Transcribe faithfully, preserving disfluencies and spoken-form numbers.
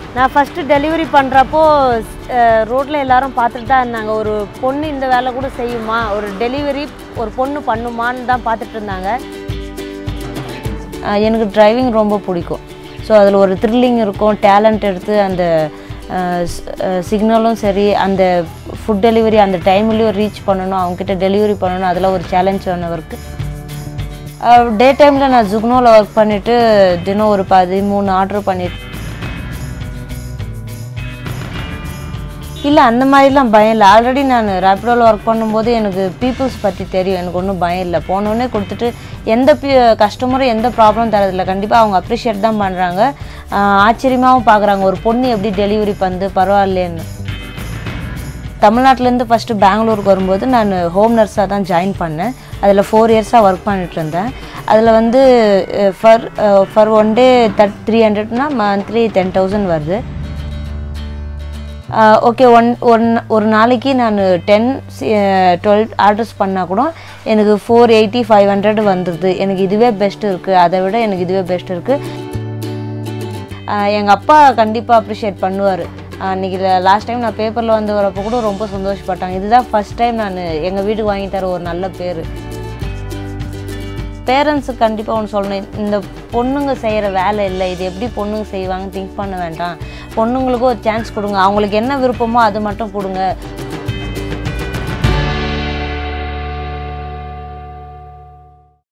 நான் first delivery பண்ணுறப்போ ரோட்டில் எல்லோரும் பார்த்துட்டு தான் இருந்தாங்க. ஒரு பொண்ணு இந்த வேலை கூட செய்யுமா, ஒரு டெலிவரி ஒரு பொண்ணு பண்ணுமான்னு தான் பார்த்துட்டு இருந்தாங்க. எனக்கு டிரைவிங் ரொம்ப பிடிக்கும். ஸோ அதில் ஒரு த்ரில்லிங் இருக்கும், டேலண்ட் எடுத்து அந்த சிக்னலும் சரி, அந்த ஃபுட் டெலிவரி அந்த டைம்லேயும் ரீச் பண்ணணும், அவங்ககிட்ட டெலிவரி பண்ணணும், அதில் ஒரு சேலஞ்சான ஒர்க்கு. டே டைமில் நான் ஜுக்னோவில் ஒர்க் பண்ணிவிட்டு தினம் ஒரு பதிமூணு ஆர்டர் பண்ணிட்டு இல்லை அந்த மாதிரிலாம் பயம் இல்லை. ஆல்ரெடி நான் ரேப்பிடோவில் ஒர்க் பண்ணும்போது எனக்கு பீப்புள்ஸ் பற்றி தெரியும், எனக்கு ஒன்றும் பயம் இல்லை. போனோடனே கொடுத்துட்டு எந்த பி கஸ்டமரும் எந்த ப்ராப்ளம் தரதில்லை. கண்டிப்பாக அவங்க அப்ரிஷியேட் தான் பண்ணுறாங்க, ஆச்சரியமாகவும் பார்க்குறாங்க, ஒரு பொண்ணு எப்படி டெலிவரி பண்ணுது பரவாயில்லேன்னு. தமிழ்நாட்டிலேருந்து ஃபஸ்ட்டு பெங்களூருக்கு வரும்போது நான் ஹோம் நர்ஸாக தான் ஜாயின் பண்ணேன். அதில் ஃபோர் இயர்ஸாக ஒர்க் பண்ணிட்டு இருந்தேன். அதில் வந்து per per one day that three ஹண்ட்ரட்னா மந்த்லி டென் தௌசண்ட் வருது. ஓகே, ஒன் ஒன் ஒரு நாளைக்கு நான் டென் டுவெல் ஆர்டர்ஸ் பண்ணால் கூட எனக்கு ஃபோர் எயிட்டி ஃபைவ் ஹண்ட்ரட் வந்துடுது. எனக்கு இதுவே பெஸ்ட் இருக்குது, அதை விட எனக்கு இதுவே பெஸ்ட் இருக்குது. எங்கள் அப்பா கண்டிப்பாக அப்ரிஷியேட் பண்ணுவார். அன்றைக்கி லாஸ்ட் டைம் நான் பேப்பரில் வந்து வரப்போ கூட ரொம்ப சந்தோஷப்பட்டாங்க. இதுதான் ஃபஸ்ட் டைம் நான் எங்கள் வீட்டுக்கு வாங்கி தர ஒரு நல்ல பேர். பேரண்ட்ஸுக்கு கண்டிப்பாக ஒன்று சொல்லணும், இந்த பொண்ணுங்க செய்கிற வேலை இல்லை, இது எப்படி பொண்ணுங்க செய்வாங்கன்னு திங்க் பண்ண வேண்டாம். பொண்ணுங்களுக்கும் ஒரு சான்ஸ் கொடுங்க, அவங்களுக்கு என்ன விருப்பமோ அது மட்டும் கொடுங்க.